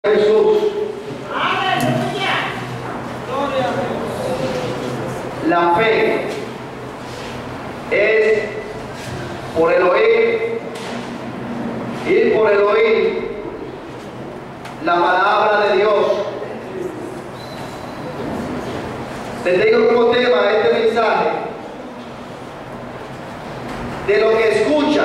Jesús. La fe es por el oír y por el oír la palabra de Dios. Te tengo como tema este mensaje: de lo que escucha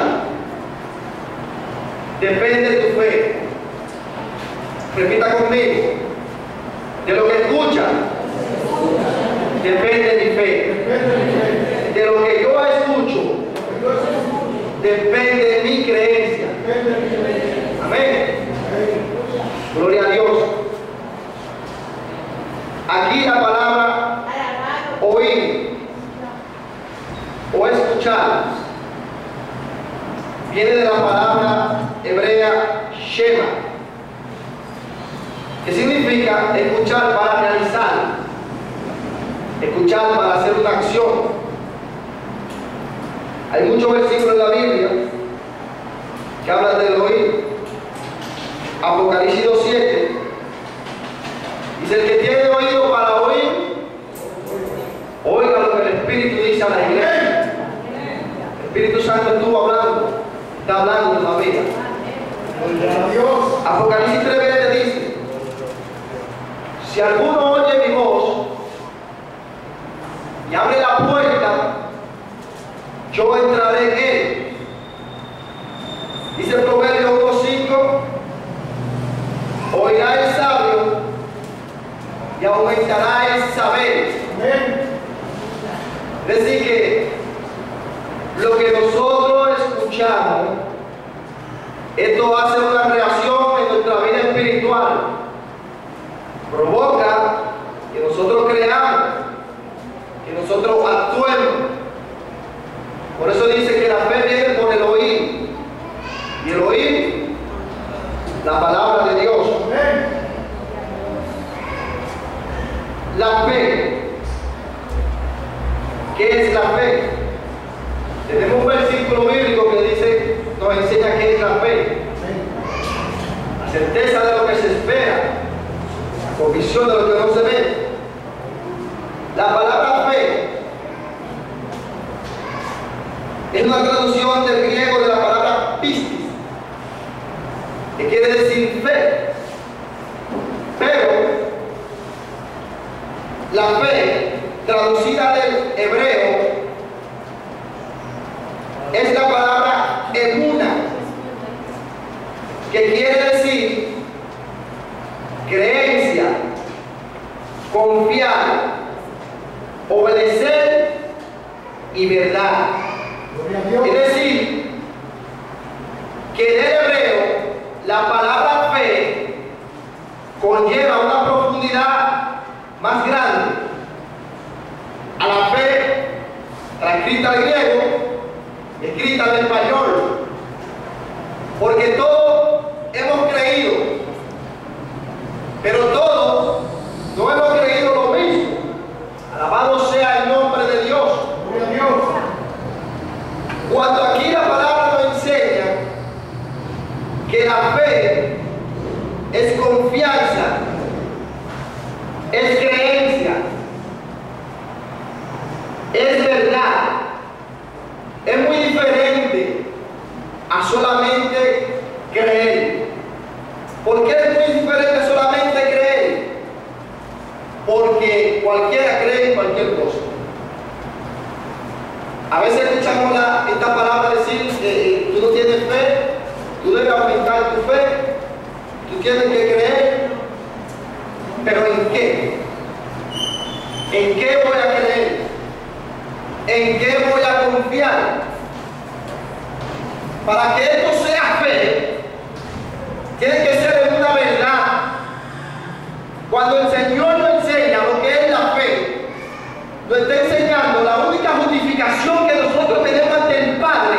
depende tu fe. Repita conmigo: de lo que escucha depende mi fe. De lo que yo escucho depende de mi creencia. Amén. Gloria a Dios. Aquí la palabra oír o escuchar viene de la palabra hebrea shema, que significa escuchar para realizar, escuchar para hacer una acción. Hay muchos versículos en la Biblia que hablan del oír. Apocalipsis 2:7 dice: el que tiene oído para oír, oiga lo que el Espíritu dice a la iglesia. El Espíritu Santo estuvo hablando, está hablando todavía. Apocalipsis 3:20 dice: si alguno oye mi voz y abre la puerta, yo entraré en él. Dice Proverbios 1:5: oirá el sabio y aumentará el saber. Es decir, que lo que nosotros escuchamos, esto hace una reacción en nuestra vida espiritual, provoca que nosotros creamos, que nosotros actuemos. Por eso dice que la fe viene por el oír, y el oír la palabra de Dios. La fe. ¿Qué es la fe? Tenemos un versículo bíblico que dice, nos enseña qué es la fe. La certeza de lo que se espera, la convicción de lo que no se ve. La palabra fe es una traducción del griego de la palabra pistis, que quiere decir fe. Pero la fe, traducida del hebreo, es la palabra emuna, que quiere decir creencia, confiar, obedecer y verdad. Es decir, que en el hebreo la palabra fe conlleva una profundidad más grande a la fe transcrita al griego, escrita al español, porque todos hemos creído, pero todos no hemos creído lo mismo. Alabado sea el nombre de Dios. Cuando aquí la palabra nos enseña que la fe es confianza, es creencia, es verdad, es muy diferente a solamente creer. ¿Por qué es muy diferente a solamente creer? Porque cualquiera cree en cualquier cosa. A veces escuchamos esta palabra decir, tú no tienes fe, tú debes aumentar tu fe, tú tienes que creer. ¿Pero en qué? ¿En qué voy a creer? ¿En qué voy a confiar? Para que esto sea fe, tiene que ser en una verdad. Cuando el Señor nos enseña lo que es la fe, nos está enseñando la única justificación que nosotros tenemos ante el Padre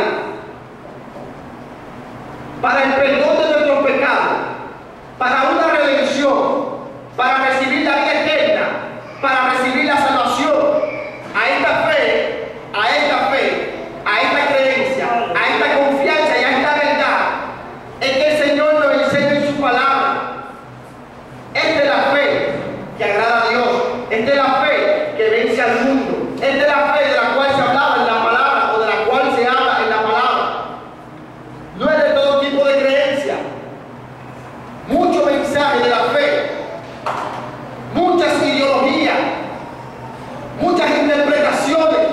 para el perdón de nuestros pecados, para una redención, para recibir la vida eterna, para recibir la salvación. A esta fe, a esta fe, a esta creencia, a esta confianza y a esta verdad es que el Señor nos enseña en su palabra. Esta es la fe que vence al mundo. Esta es la fe de la cual se hablaba en la palabra, o de la cual se habla en la palabra. No es de todo tipo de creencia. Mucho mensaje de la fe, muchas ideologías, muchas interpretaciones.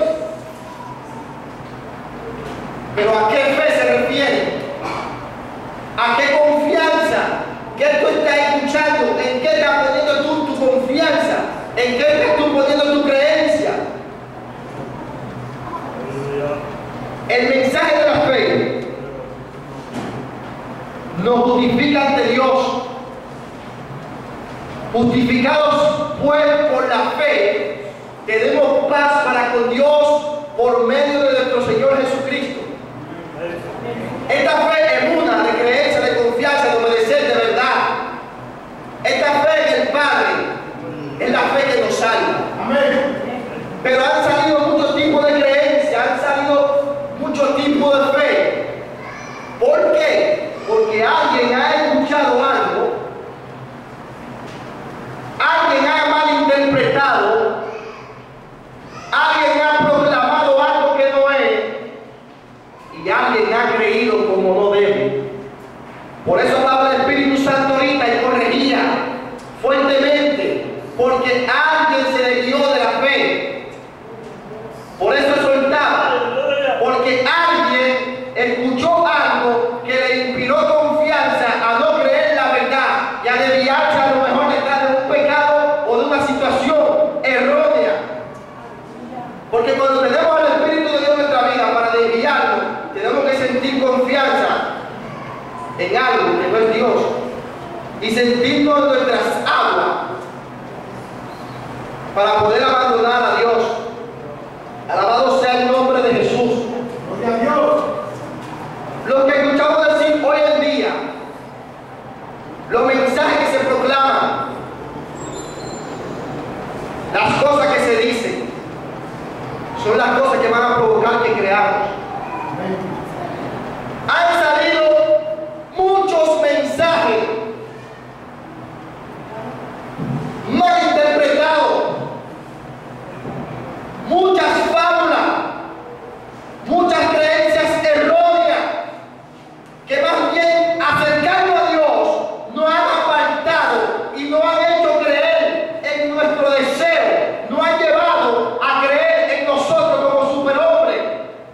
Pero ¿a qué fe se refiere? ¿A qué confianza? ¿Qué tú estás escuchando? ¿En qué estás poniendo tú tu confianza? ¿En qué estás tú poniendo tu creencia? El mensaje de la fe nos justifica ante Dios. Justificados pues por la fe, tenemos paz para con Dios por medio de nuestro Señor Jesucristo. Esta fe es una de creencia, de confianza, de obedecer de verdad. Esta fe en el Padre es la fe que nos salva. Amén. Pero han salido muchos tipos de creencias, han salido muchos tipos de fe. ¿Por qué? Porque alguien ha escuchado algo, alguien ha malinterpretado, alguien ha proclamado algo que no es, y alguien ha creído como no debe. Por eso hablaba el Espíritu Santo ahorita y corregía fuertemente, porque alguien se desvió de la fe. Por eso soltaba, porque alguien escuchó algo que le inspiró confianza a no creer la verdad y a desviarse a lo mejor detrás de un pecado o de una situación errónea. Porque cuando tenemos el Espíritu de Dios en nuestra vida para desviarnos, tenemos que sentir confianza en algo que no es Dios y sentirnos en nuestras aguas para poder abandonar a Dios. Alabado sea el nombre de Jesús. Gloria a Dios. Lo que escuchamos decir hoy en día, los mensajes que se proclaman, las cosas que se dicen, son las cosas que van a provocar que creamos. Han salido muchos mensajes mal interpretados, muchas fábulas, muchas creencias erróneas que más bien acercando a Dios nos han apartado y nos han hecho creer en nuestro deseo, nos han llevado a creer en nosotros como superhombres.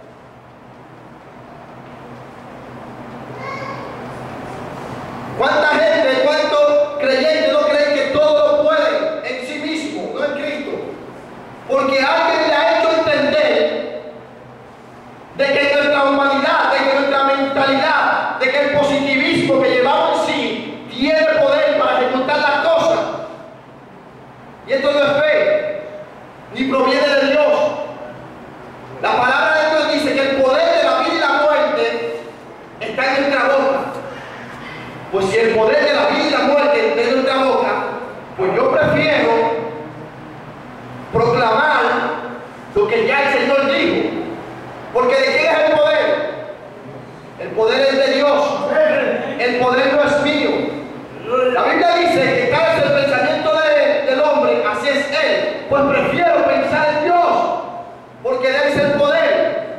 ¿Cuánta gente, cuántos creyentes no creen que todo lo pueden en sí mismo, no en Cristo? Porque alguien le ha hecho entender de que nuestra humanidad, de que nuestra mentalidad, de que el positivismo que llevamos en sí tiene poder para ejecutar las cosas. Y esto no es fe, ni proviene de Dios. La palabra de Dios dice que el poder de la vida y la muerte está en nuestra boca. Pues si el poder de la vida y la muerte está en nuestra boca, pues yo prefiero proclamar lo que ya el Señor dijo. Porque ¿de quién es el poder? El poder es de Dios. El poder no es mío. La Biblia dice que cada vez el pensamiento del hombre, así es él. Pues prefiero pensar en Dios, porque Él es el poder.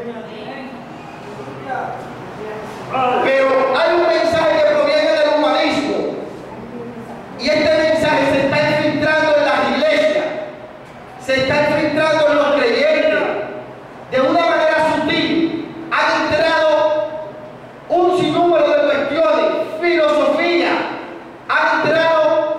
Pero hay un mensaje que proviene del humanismo, y este mensaje se está infiltrando en las iglesias, se está infiltrando en los creyentes de una manera sutil. Han entrado un sinnúmero de cuestiones, filosofía, han entrado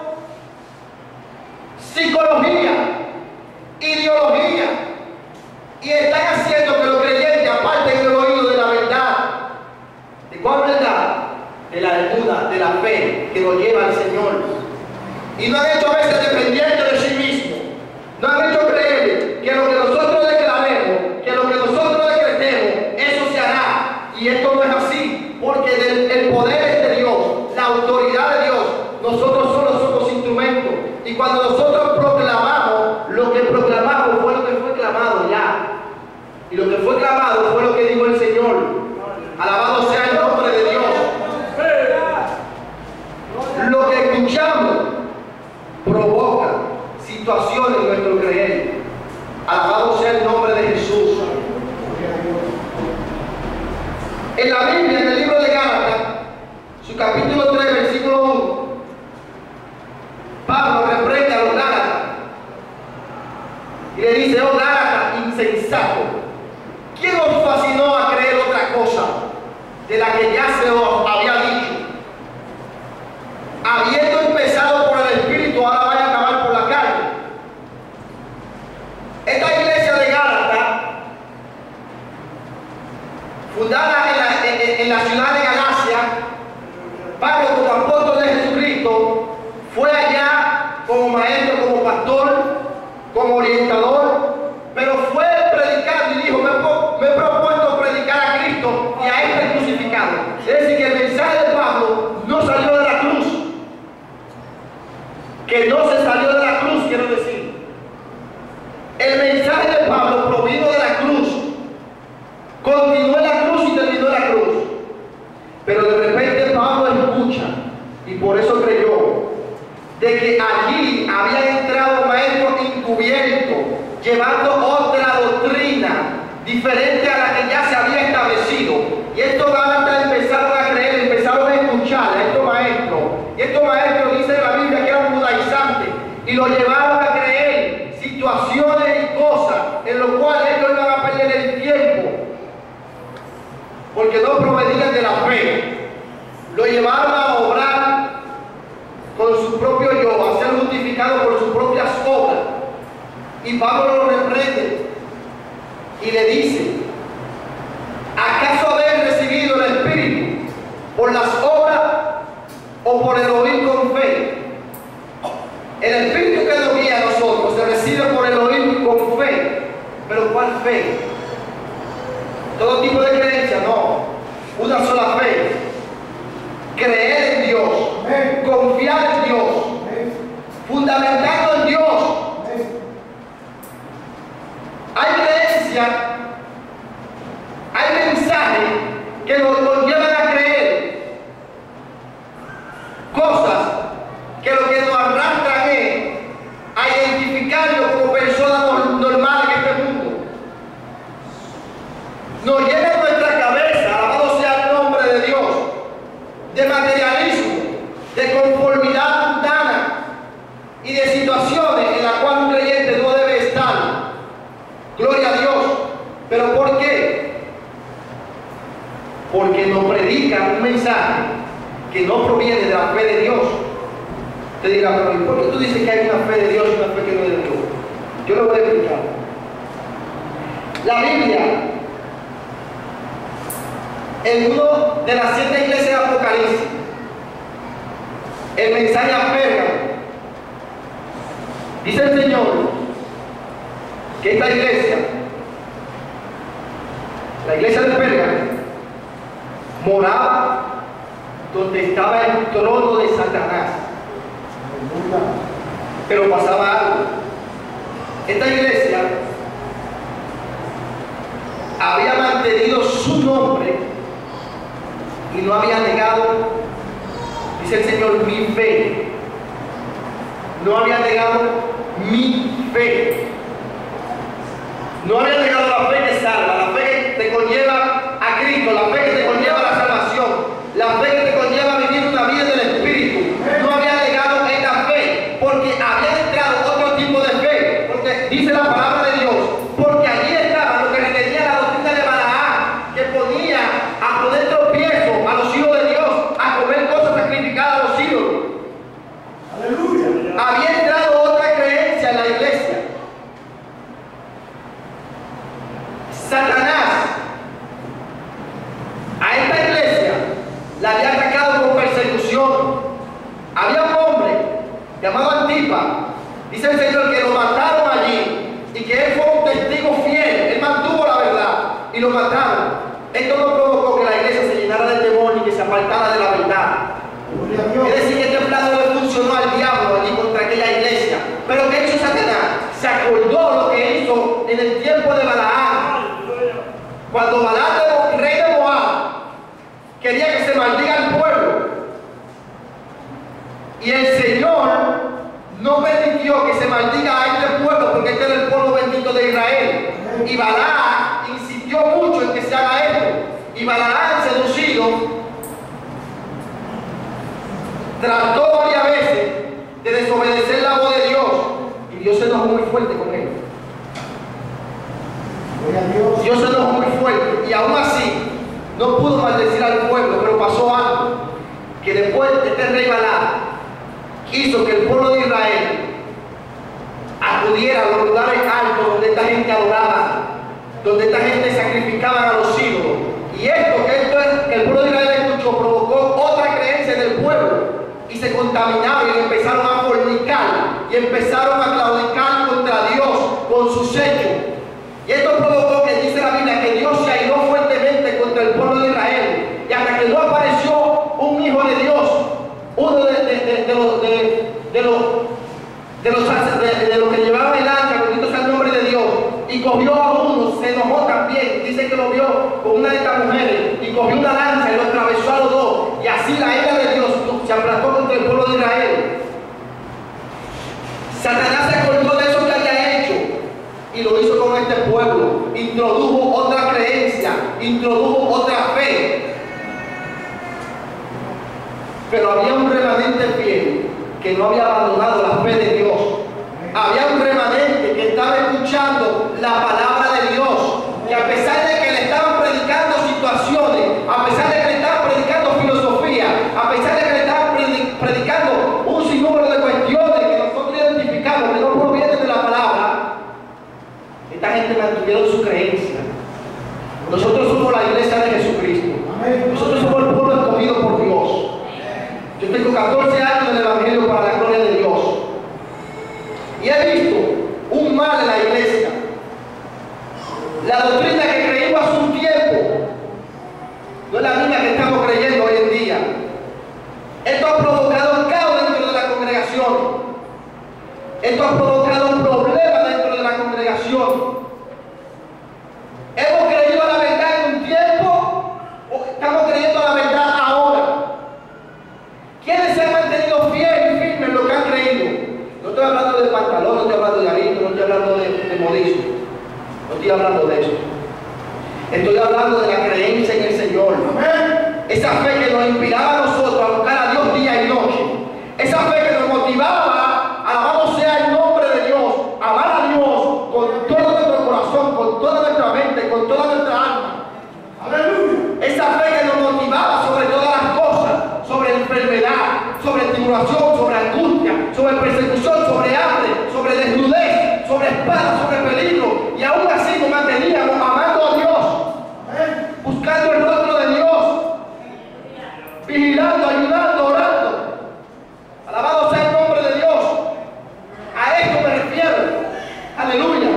psicología, ideología, y están haciendo que los creyentes aparten el oído de la verdad. ¿De cuál verdad? De la duda, de la fe que nos lleva al Señor. Y no han hecho a veces dependientes de sí mismos. No han hecho creer que lo que nosotros declaremos, que lo que nosotros decretemos, eso se hará. Y esto no es así, porque el poder es de Dios, la autoridad de Dios. Nosotros solo somos instrumentos. Y cuando nosotros proclamamos, lo que proclamamos fue lo que fue clamado ya. Y lo que fue clamado fue lo que dijo el Señor. Alabado sea el nombre de Dios. Lo que escuchamos provoca. Si situaciones en nuestro creer. Alabado sea el nombre de Jesús. En la Biblia, en el libro de Gálatas, su capítulo 3, versículo 1, Pablo reprende a los Gálatas y le dice: oh Gálatas insensato, ¿quién os fascinó a creer otra cosa de la que ya se os había dicho? Habiendo empezado por el Espíritu, ahora vaya a acabar por la carne. Esta iglesia de Gálatas, fundada en la ciudad de Galacia, Pablo, como apóstol de Jesucristo, fue allá como maestro, como pastor, como orientador, pero fue predicando y dijo: me he propuesto predicar a Cristo y a este crucificado. Es decir, que el mensaje de Pablo no salió de la cruz, que no se salió de la cruz, quiero decir. El mensaje de Pablo provino de la cruz, continuó en la cruz y terminó en la cruz. Pero de repente Pablo escucha, y por eso creyó, de que allí habían entrado maestros encubiertos, llevando otra doctrina diferente a la que ya se había establecido. Y estos Gálatas empezaron a creer, empezaron a escuchar a estos maestros. Y estos maestros, dice la Biblia, que eran judaizantes, y lo llevaron a creer situaciones y cosas en las cuales ellos iban a perder el tiempo, porque no provenían de la fe. Lo llevaron a obrar con su propio yo, a ser justificado por sus propias obras. Y Pablo lo reprende y le dice: ¿acaso habéis recibido el Espíritu por las obras o por el oír con fe? El Espíritu que nos guía a nosotros se recibe por el oír con fe. ¿Pero cuál fe? ¿Todo tipo de creencia? No. Una sola fe. Creer en Dios, confiar en Dios, fundamentando en Dios. Hay creencia, hay mensajes que nos llevan a creer cosas que lo que nos arrastran es a identificarnos como personas normales en este mundo. Nos llena nuestra cabeza, alabado sea el nombre de Dios, de materialismo, de conformidad mundana y de situaciones en las cuales un creyente no debe estar. Gloria a Dios. ¿Pero por qué? Porque nos predican un mensaje que no proviene de la fe de Dios. Te dirá: pero ¿y por qué tú dices que hay una fe de Dios y una fe que no es de Dios? Yo lo voy a explicar. La Biblia, en una de las 7 iglesias de Apocalipsis, el mensaje a Pérgamo, dice el Señor que esta iglesia, la iglesia de Pérgamo, moraba donde estaba el trono de Satanás. Pero pasaba algo. Esta iglesia había mantenido su nombre y no había negado, dice el Señor, mi fe. No había negado mi fe. No había negado la fe que salva, la fe que te conlleva a Cristo, la fe que te conlleva a la salvación, la fe que te conlleva a vivir una vida del Espíritu. No había negado esta fe, porque había entrado otro tipo de fe, porque dice la palabra de Dios, porque allí estaba lo que retenía la doctrina de Balaam, que ponía a poner tropiezo a los hijos de Dios, a comer cosas sacrificadas a los ídolos. Aleluya. Había entrado otra creencia en la iglesia. Satanás a esta iglesia la había atacado con persecución. Había un hombre llamado Antipa, dice el Señor, que lo mataron allí y que él fue un testigo fiel. Él mantuvo la verdad y lo mataron. Esto no provocó que la iglesia se llenara de temor y que se apartara de la verdad. Es decir, que este plan no le funcionó al diablo allí contra aquella iglesia. Pero ¿qué hizo Satanás? Se acordó lo que hizo en el tiempo de Balaam. Cuando Balaam, rey de Moab, quería que se maldiga al pueblo, y el Señor no permitió que se maldiga a este pueblo porque este era el pueblo bendito de Israel. Y Balaam insistió mucho en que se haga esto. Y Balaam, seducido, trató varias veces de desobedecer la voz de Dios. Y Dios se enojó muy fuerte con él. Dios se enojó muy fuerte. Y aún así, no pudo maldecir al pueblo, pero pasó algo. Que después de este rey Balaam hizo que el pueblo de Israel acudiera a los lugares altos donde esta gente adoraba, donde esta gente sacrificaba a los ídolos. Y esto que el pueblo de Israel escuchó provocó otra creencia del pueblo y se contaminaron y empezaron a fornicar y empezaron a claudicar contra Dios con sus hechos. Y esto provocó que dice la Biblia que Dios se airó fuertemente contra el pueblo de Israel. Y hasta que no apareció un hijo de Dios, uno de los que llevaban el arca, bendito sea el nombre de Dios, y cogió a uno, se enojó también, dice que lo vio con una de estas mujeres, y cogió una lanza y lo atravesó a los dos, y así la ira de Dios se aplastó contra el pueblo de Israel. Satanás se acordó de eso que había hecho, y lo hizo con este pueblo, introdujo otra creencia, introdujo otra fe. Pero había un remanente fiel que no había abandonado la fe de Dios. Había un remanente que estaba escuchando la palabra de Dios. Y a pesar de que le estaban predicando situaciones, a pesar de que le estaban predicando filosofía, a pesar de que le estaban predicando un sinnúmero de cuestiones que nosotros identificamos que no provienen de la palabra, esta gente mantuvieron su creencia. Nosotros somos la iglesia de Jesucristo. Nosotros somos el pueblo escogido por Dios. Yo tengo 14 años en el Evangelio para la gloria de Dios. Y he visto un mal en la iglesia. La doctrina que creímos hace un tiempo no es la misma que estamos creyendo hoy en día. Esto ha provocado un caos dentro de la congregación. Esto ha provocado un problema dentro de la congregación. Hemos creído la verdad en un tiempo o estamos creyendo la verdad ahora. ¿Quiénes se han mantenido fieles y firmes en lo que han creído? No estoy hablando de pantalón, no estoy hablando de arito, no estoy hablando de modismo. No estoy hablando de eso. Estoy hablando de la creencia en el Señor. Esa fe que nos inspiraba a nosotros a buscar a Dios día y noche. Esa fe que nos motivaba, alabado sea el nombre de Dios, amar a Dios con todo nuestro corazón, con toda nuestra mente, con toda nuestra alma. Aleluya. Esa fe que nos motivaba sobre todas las cosas, sobre enfermedad, sobre tribulación, sobre angustia, sobre persecución, sobre hambre, sobre desnudez, sobre espada, sobre peligro. Y aún así nos manteníamos amando a Dios, buscando el rostro de Dios, vigilando, ayudando, orando. Alabado sea el nombre de Dios. A esto me refiero. Aleluya.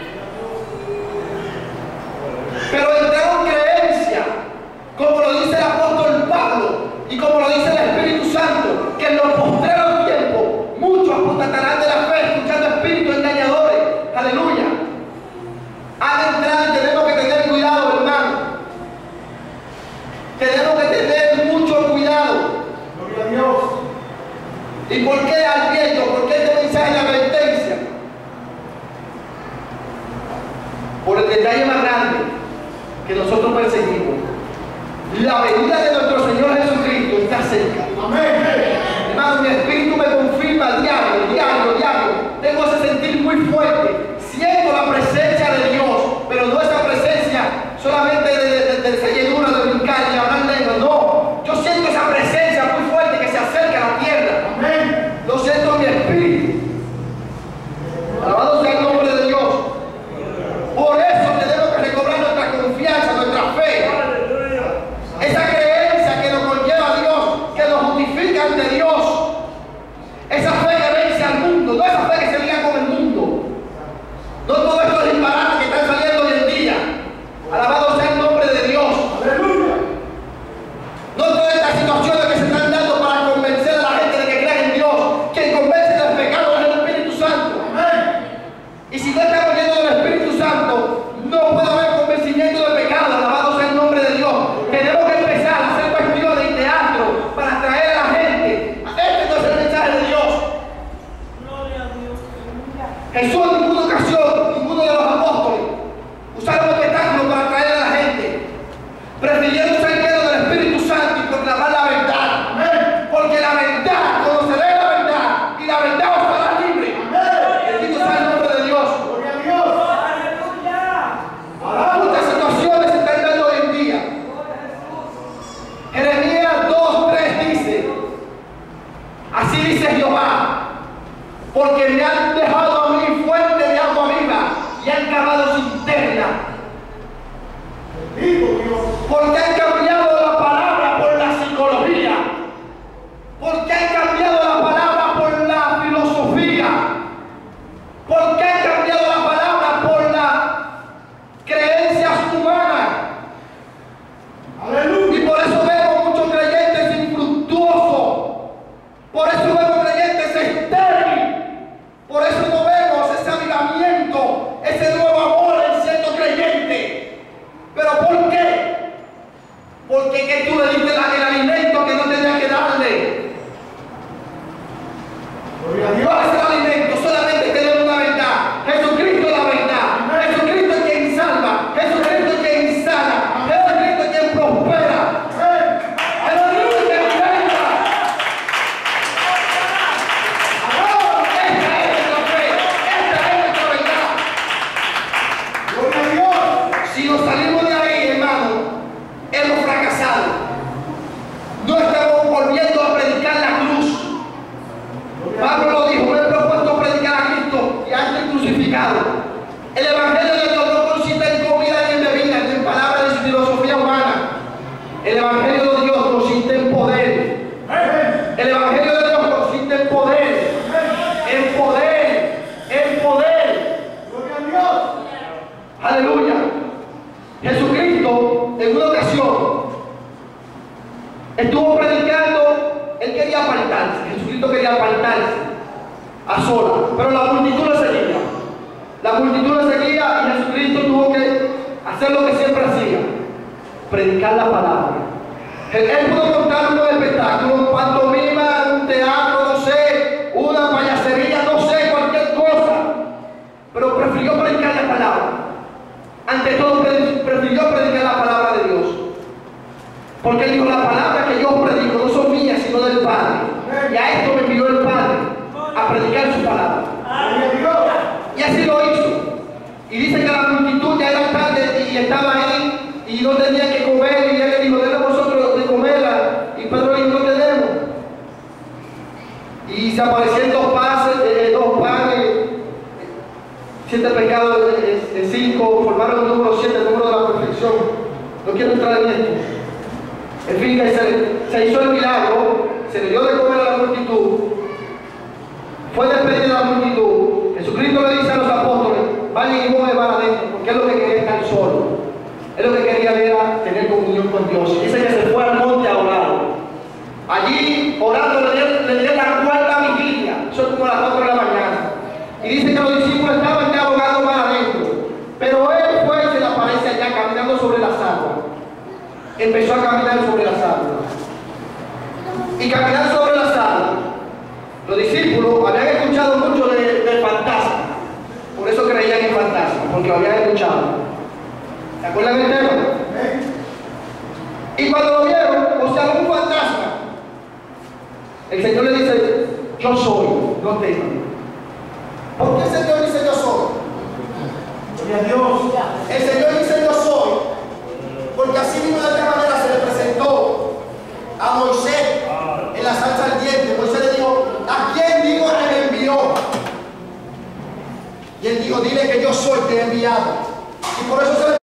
Pero entraron creencia, como lo dice el apóstol Pablo y como lo dice el Espíritu Santo, que en los postreros tiempos muchos apostatarán de la fe escuchando espíritus engañadores. Aleluya. Al entrar tenemos que tener cuidado, hermano. Tenemos que tener mucho cuidado. Gloria a Dios. ¿Y por qué advierto? ¿Por qué este mensaje de advertencia? Por el detalle más grande que nosotros perseguimos. La venida de nuestro Señor Jesucristo está cerca. Amén. Hermano, mi espíritu me confirma diario. Tengo ese sentir muy fuerte. Siento la presencia de Dios, pero no esa presencia solamente de esa llenura de brincar y hablar lengua. No, yo siento esa presencia muy fuerte que se acerca a la tierra. Amén. Lo siento en mi espíritu. Alabado sea el nombre de Dios. Por eso tenemos que recobrar nuestra confianza, nuestra fe. Esa creencia porque me han dejado a mí fuente de agua viva y han cavado cisterna. Porque han cambiado la palabra por la psicología, porque han cambiado la palabra por la filosofía, porque han cambiado la palabra por las creencias humanas. Aleluya. Y por eso vemos muchos creyentes infructuosos, por eso vemos creyentes estériles, por eso no vemos ese avivamiento, ese nuevo amor en cierto creyente. ¿Pero por qué? Porque que tú le diste el alimento que no tenías que darle. ¿Cuál es el alimento? Solamente tener una verdad. Jesucristo es la verdad. Jesucristo es quien salva. Jesucristo es quien sana. Jesucristo es quien prospera. Jesucristo es quien venga. Esta es nuestra fe. Esta es nuestra verdad. Gloria a Dios. Si nos salimos de ahí, hermano, hemos fracasado. No estamos volviendo a predicar la cruz. Pablo lo dijo: me he propuesto predicar a Cristo y a este crucificado. El evangelio de Dios no consiste en comida ni en bebida, ni en palabras ni en filosofía humana. El evangelio de Dios consiste en poder. El evangelio de Dios consiste en poder. En poder. En poder. Gloria a Dios. Aleluya. Jesucristo en una ocasión estuvo predicando. Él quería apartarse. Jesucristo quería apartarse a solas, pero la multitud le seguía. La multitud le seguía y Jesucristo tuvo que hacer lo que siempre hacía: predicar la palabra. Él pudo montar un espectáculo, un pantomima, un teatro, no sé, una payasería, no sé, cualquier cosa, pero prefirió predicar la palabra. Ante todo, prefirió predicar la palabra de Dios. Porque él dijo: la palabra que yo predico no son mías, sino del Padre. Y a esto me envió el Padre, a predicar su palabra. Y así lo hizo. Y dice que la multitud ya era tarde y estaba ahí y no tenía que comer. Y él le dijo: denle vosotros de comerla. Y Pedro le dijo: no tenemos. Y se aparecieron dos panes, 7 pecados en 5, formaron el número 7, el número de la perfección. No quiero entrar en esto. En fin, se hizo el milagro, se le dio de comer a la multitud, fue despedida la multitud. Jesucristo le dice a los apóstoles: vayan y muevan para adentro, porque es lo que quería estar solo. Es lo que quería era tener comunión con Dios. Dice que se fue al monte a orar. Allí, orando, le dio la cuarta vigilia, eso es como las 4 de la mañana. Y dice que los discípulos estaban ya orando para adentro. Pero él fue y se le aparece allá caminando sobre las aguas. Empezó a caminar sobre las aguas. Y caminar sobre las aguas. Los discípulos habían escuchado mucho de fantasmas. Por eso creían en fantasmas, porque lo habían escuchado. ¿Se acuerdan del tema? Y cuando lo vieron, o sea, un fantasma, el Señor le dice: yo soy, no teman. ¿Por qué el Señor dice yo soy? Gloria a Dios. El Señor dice yo soy, porque así mismo de esta manera se le presentó a Moisés en la salsa ardiente. Moisés le dijo: ¿a quién digo que me envió? Y él dijo: dile que yo soy, te he enviado. Y por eso se le